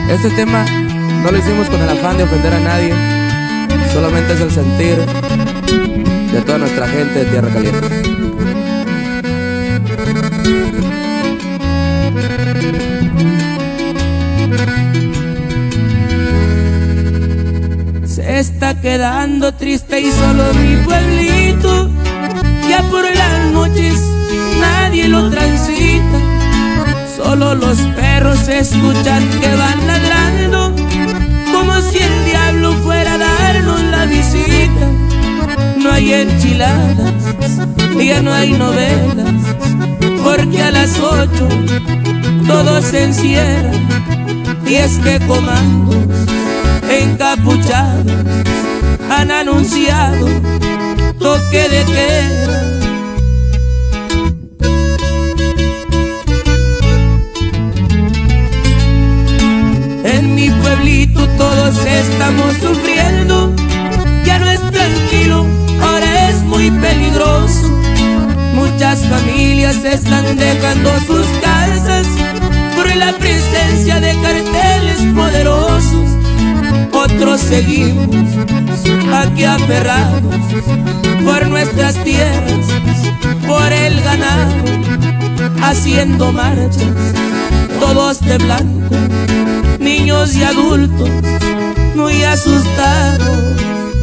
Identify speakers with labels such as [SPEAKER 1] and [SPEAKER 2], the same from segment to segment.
[SPEAKER 1] Este tema no lo hicimos con el afán de ofender a nadie, solamente es el sentir de toda nuestra gente de Tierra Caliente.
[SPEAKER 2] Se está quedando triste y solo mi pueblito, ya por las noches nadie lo transita. Solo los perros se escuchan que van ladrando, como si el diablo fuera a darnos la visita. No hay enchiladas, ya no hay novelas, porque a las 8 todos se encierran. Y es que comandos encapuchados han anunciado toque de queda. En mi pueblito todos estamos sufriendo, ya no es tranquilo, ahora es muy peligroso. Muchas familias están dejando sus casas por la presencia de carteles poderosos. Otros seguimos aquí aferrados por nuestras tierras, por el ganado, haciendo marchas, todos de blanco, niños y adultos muy asustados.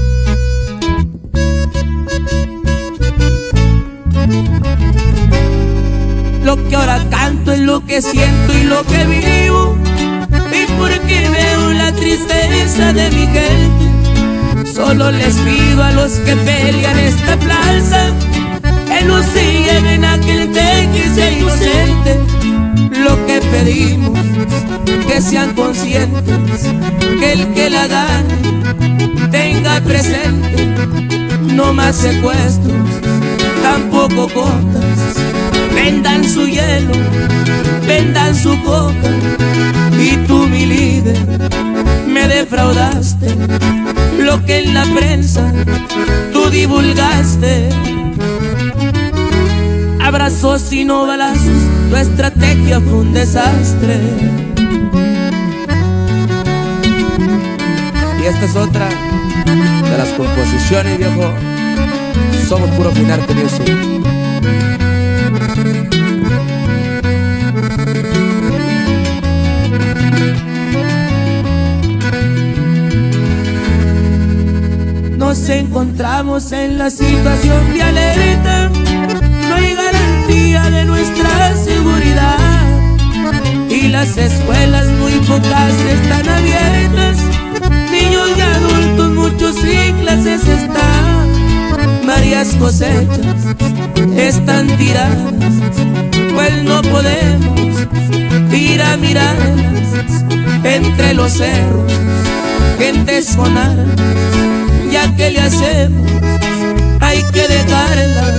[SPEAKER 2] Lo que ahora canto es lo que siento y lo que vivo, y porque veo la tristeza de mi gente. Solo les pido a los que pelean esta plaza que no se lleven a aquel que sea inocente. Lo que pedimos, que sean conscientes, que el que la gane tenga presente. No más secuestros, tampoco cotas. Vendan su hielo, vendan su coca. Y tú, mi líder, me defraudaste. Lo que en la prensa tú divulgaste. Abrazos y no balazos, tu estrategia fue un desastre.
[SPEAKER 1] Y esta es otra de las composiciones, viejo. Somos puro Finarte Music.
[SPEAKER 2] Nos encontramos en la situación de alerta, no hay garantía de nuestra seguridad, y las escuelas muy pocas están abiertas. Niños y adultos muchos sin clases están, varias cosechas están tiradas, pues no podemos ir a mirarlas. Entre los cerros, gentes con armas, ya que le hacemos, hay que dejarlas.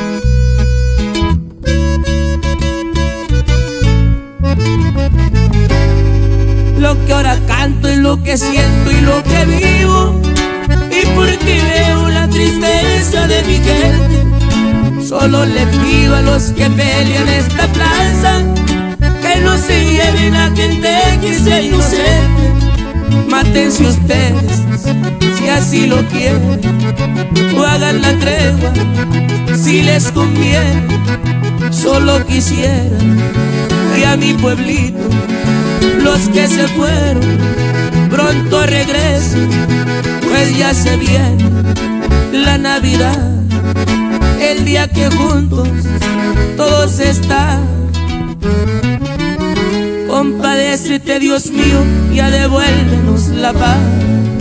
[SPEAKER 2] Lo que ahora canto es lo que siento y lo que vivo, y porque veo la tristeza de mi gente. Solo le pido a los que pelean esta plaza que no se lleven a gente que sea inocente. Mátense ustedes si así lo quieren, o hagan la tregua si les conviene. Solo quisiera que a mi pueblito los que se fueron pronto regresen, pues ya se viene la Navidad, el día que juntos todos están. Compadécete, Dios mío, ya devuélvenos la paz.